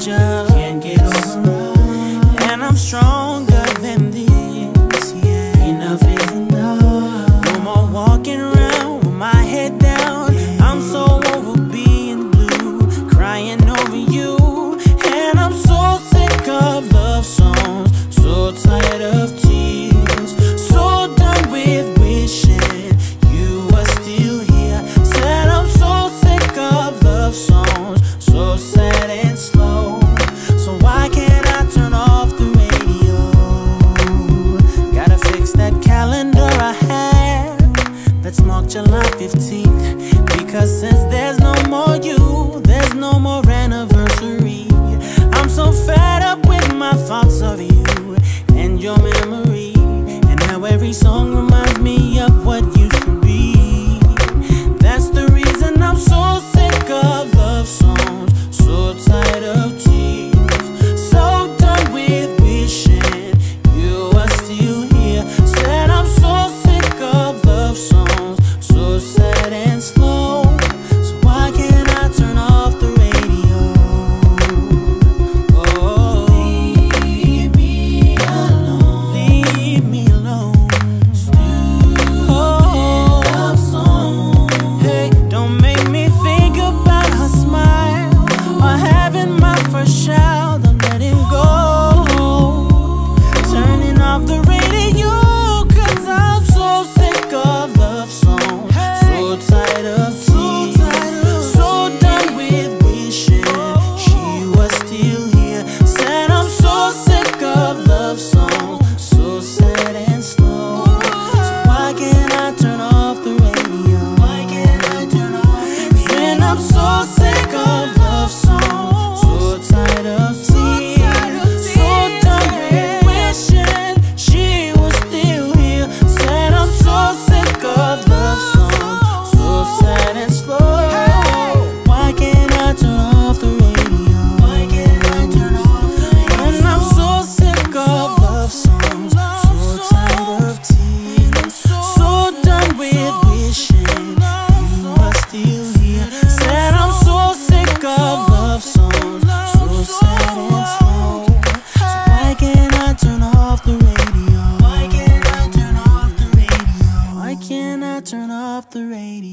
just can't get over. And I'm stronger than this, yeah. Enough is enough. No more walking around with my head down. I'm so over being blue, crying over you. And I'm so sick of love songs, so tired of tears, so done with wishing you were still here. Said I'm so sick of love songs, so sad and slow. So why can't I turn off the radio? Gotta fix that calendar I have that's marked July 15th. Because since there's no more you, there's no more anniversary. I'm so fed up with my thoughts of you and your memory, and how every song reminds me of what used to be. That's the reason I'm so sick of love songs, so tired of tears, so done with wishing you were still here. Said I'm so sick of love songs, so sad and slow. So why can't I turn off the radio? Oh, leave me alone, leave me alone. Oh, love song. Hey, don't make me think about her smile or having my first child. I'm letting go, turning off the radio, 'cause I'm so sick of love songs, so tired of tears, so done with wishing she was still here. Said I'm so sick of love songs, so sad and slow. So why can't I turn off the radio? Why can't I turn off the radio? When I'm so sick of love songs, so tired of tears, so done with wishing she was still here. Said I'm so sick of love songs, so sad and slow. Why can't I turn off the radio? Why can't I turn off the radio? When I'm so sick of love songs, so tired of tears, so done with wishing you were still here. Said I'm so sick of love songs, so sad and slow. So why can't I turn off the radio? Why can't I turn off the radio? Why can't I turn off the radio?